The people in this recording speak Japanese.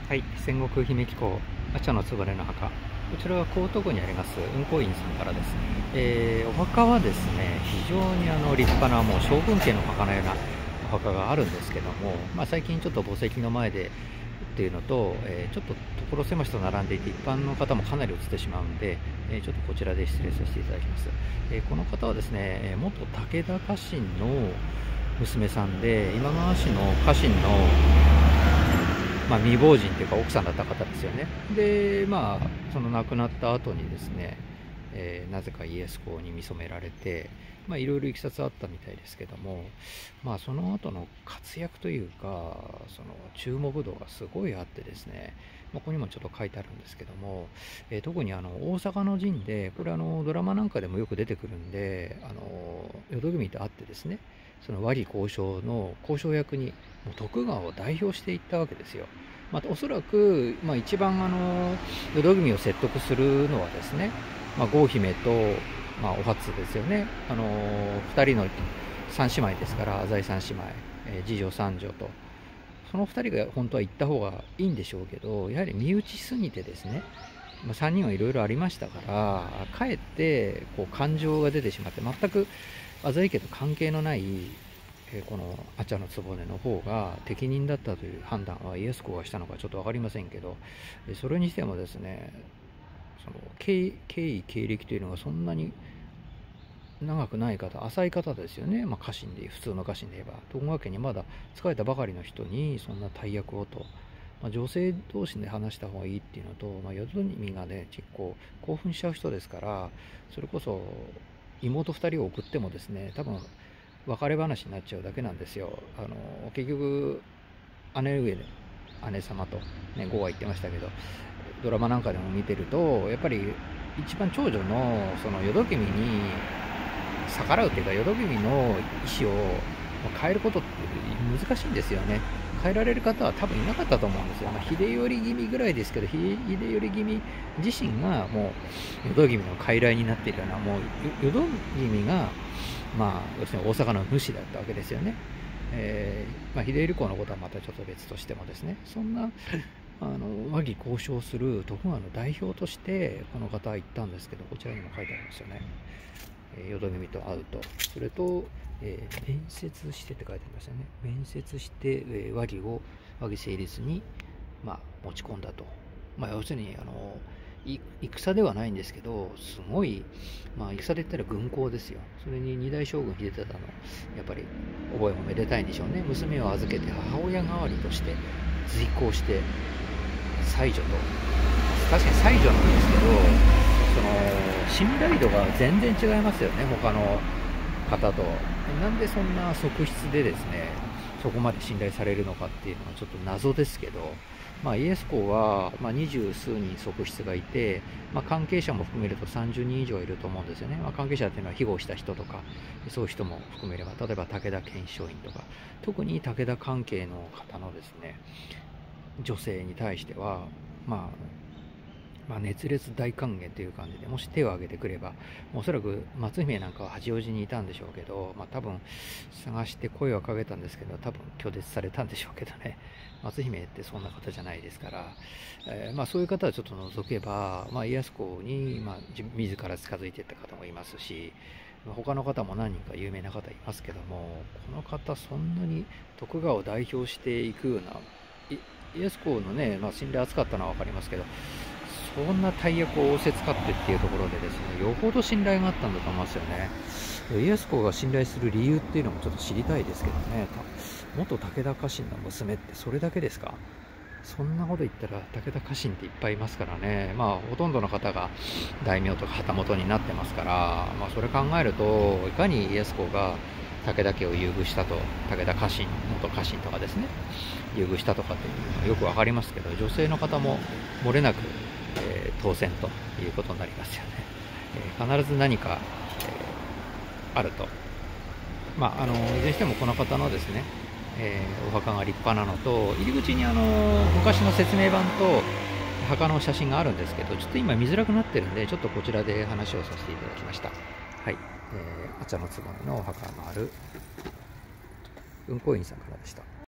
はい、戦国姫紀公阿茶の局の墓、こちらは江東区にあります雲光院さんからです。お墓はですね、非常に立派なもう将軍家の墓のようなお墓があるんですけども、最近ちょっと墓石の前でっていうのと、ちょっと所狭しと並んでいて一般の方もかなり映ってしまうので、ちょっとこちらで失礼させていただきます。この方はですね、元武田家臣の娘さんで、今川氏の家臣の未亡人というか奥さんだった方ですよね。で、その亡くなった後にですね、なぜか家康公に見初められて、いろいろいきさつあったみたいですけども、その後の活躍というか、その注目度がすごいあってですね、ここにもちょっと書いてあるんですけども、特に大阪の陣で、これドラマなんかでもよく出てくるんで、淀君と会ってですね、その和議交渉の交渉役にもう徳川を代表していったわけですよ。おそらく、一番淀君を説得するのはですね、郷姫と、お初ですよね。2人の三姉妹ですから、浅井三姉妹、次女三女と、その2人が本当は行った方がいいんでしょうけど、やはり身内すぎてですね、3人はいろいろありましたから、かえってこう感情が出てしまって、全く浅井家と関係のないこの阿茶局の方が適任だったという判断はイエス公がしたのかちょっと分かりませんけど、それにしてもですね、その経緯経歴というのがそんなに長くない方、浅い方ですよね。家臣で普通の家臣で言えば徳川家にまだ仕えたばかりの人にそんな大役をと、女性同士で話した方がいいっていうのと、淀君がね結構興奮しちゃう人ですから、それこそ妹2人を送ってもですね、多分別れ話になっちゃうだけなんですよ。結局姉上で姉様とね、郷は言ってましたけど、ドラマなんかでも見てると、やっぱり一番長女のその淀君に逆らうというか、淀君の意思を変えることって難しいんですよね。変えられる方は多分いなかったと思うんですよ。秀頼気味ぐらいですけど、秀頼気味自身がもう淀君の傀儡になっているような、もう淀君が要するに大阪の主だったわけですよね。秀頼公のことはまたちょっと別としてもですね、そんな和議交渉する徳川の代表としてこの方は言ったんですけど、こちらにも書いてありますよね。淀君と会うと、それと、面接してって書いてありましたね。面接して、和議成立に、持ち込んだと。要するに戦ではないんですけど、すごい、戦で言ったら軍功ですよ。それに二代将軍秀忠のやっぱり覚えもめでたいんでしょうね。娘を預けて母親代わりとして随行して妻女と、確かに妻女なんですけど、その信頼度が全然違いますよね、他の方と。なんでそんな側室でですね、そこまで信頼されるのかっていうのはちょっと謎ですけど、イエス公は20数人側室がいて、関係者も含めると30人以上いると思うんですよね。関係者っていうのは庇護した人とか、そういう人も含めれば、例えば武田検証員とか、特に武田関係の方のですね、女性に対しては、熱烈大歓迎という感じで、もし手を挙げてくれば、おそらく松姫なんかは八王子にいたんでしょうけど、多分探して声をかけたんですけど、多分拒絶されたんでしょうけどね。松姫ってそんな方じゃないですから、そういう方はちょっと除けば、家康公に、自ら近づいていった方もいますし、他の方も何人か有名な方いますけども、この方そんなに徳川を代表していくような、家康公のね、信頼厚かったのは分かりますけど、そんな大役を仰せつかってっていうところでですね、よほど信頼があったんだと思いますよね。家康公が信頼する理由っていうのもちょっと知りたいですけどね。元武田家臣の娘ってそれだけですか？そんなこと言ったら武田家臣っていっぱいいますからね。ほとんどの方が大名とか旗本になってますから、それ考えると、いかに家康公が武田家を優遇したと、武田家臣、元家臣とかですね、優遇したとかっていうのはよくわかりますけど、女性の方も漏れなく当選ということになりますよね。必ず何か、あると。いずれにしてもこの方のですね、お墓が立派なのと、入り口に昔の説明板と墓の写真があるんですけど、ちょっと今見づらくなってるんで、ちょっとこちらで話をさせていただきました。はい、阿茶局のお墓のある雲光院さんからでした。